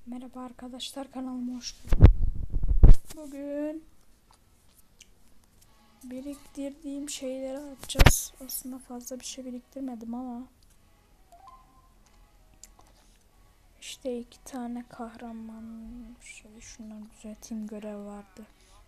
Merhaba arkadaşlar, kanalıma hoş geldiniz. Bugün biriktirdiğim şeyleri atacağız. Aslında fazla bir şey biriktirmedim ama işte 2 tane kahraman, şöyle şunları düzelteyim, görev vardı.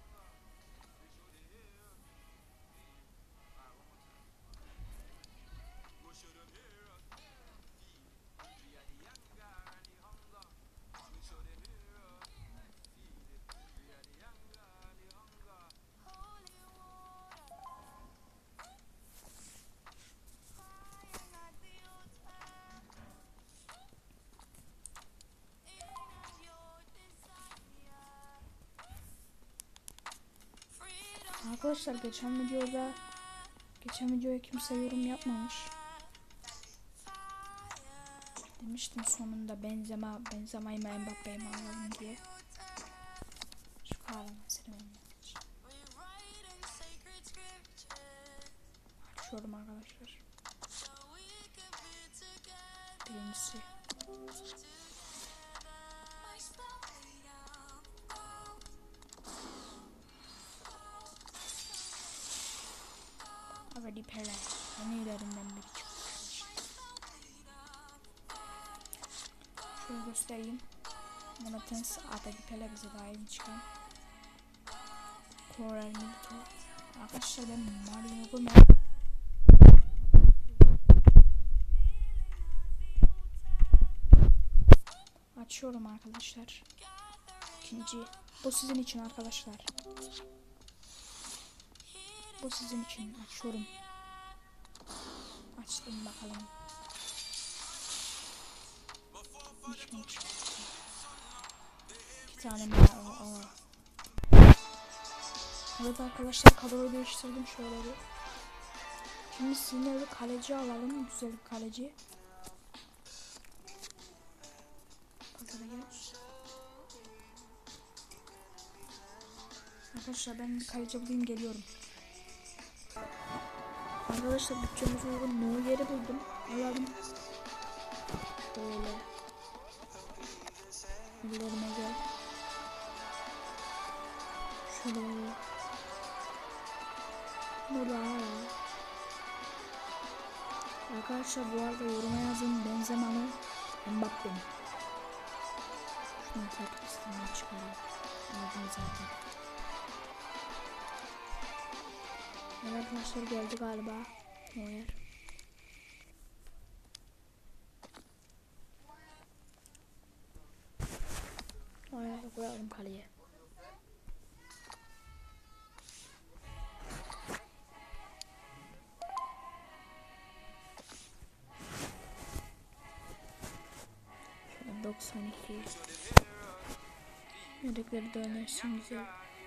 Arkadaşlar geçen videoya kimse yorum yapmamış. Demiştim sonunda Benzema'yı mı Mbappe'yi mi alalım diye. Şu kahraman serüvenini açıyorum arkadaşlar. Birincisi. Avadi Pele. Yenilerinden biri çıkmış. Şöyle göstereyim. Monatens Avadi Pele bize daha iyi çıkan. Coral Milito. Arkadaşlar ben Mario Gomez. Açıyorum arkadaşlar. İkinci. Bu sizin için arkadaşlar. Bu sizin için açıyorum. Açtım bakalım. Hiç mi çıktı? 2 tane mi var? Evet arkadaşlar, kadroyu değiştirdim şöyle bir. Şimdi sinirli kaleci alalım. Güzel bir kaleci. Arkadaşlar ben bir kaleci bulayım, geliyorum. Arkadaşlar bütçemize uygun Neuer'i buldum. Alalım. Böyle. Ellerime gel. Şöyle. Böyle. Arkadaşlar bu arada yoruma yazın, Benzema mı Mbappe mi? Şunu takip istemeye çıkarayım. Aldım zaten. Evet arkadaşlar, geldi galiba Neuer. Neuer'i koyalım kaleye. Şöyle 92. Yedekleri de önersin güzel.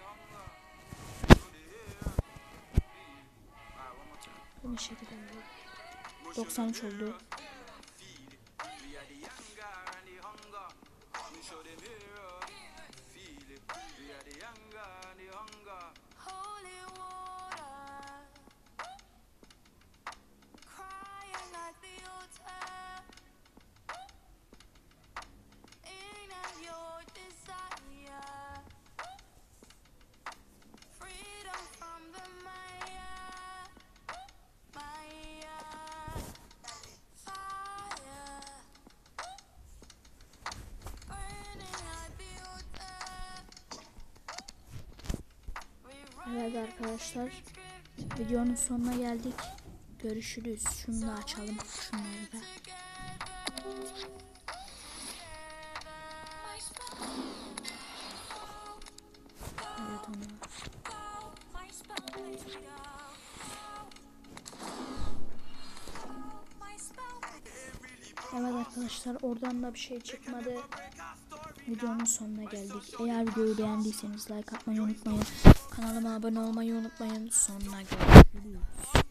Bu şekilde 93 oldu. Evet arkadaşlar, videonun sonuna geldik. Görüşürüz. Şunu da açalım. Şunları da. Evet onu. Evet arkadaşlar, oradan da bir şey çıkmadı. Videonun sonuna geldik. Eğer videoyu beğendiyseniz like atmayı unutmayın. Kanalıma abone olmayı unutmayın. Sonuna görüşürüz.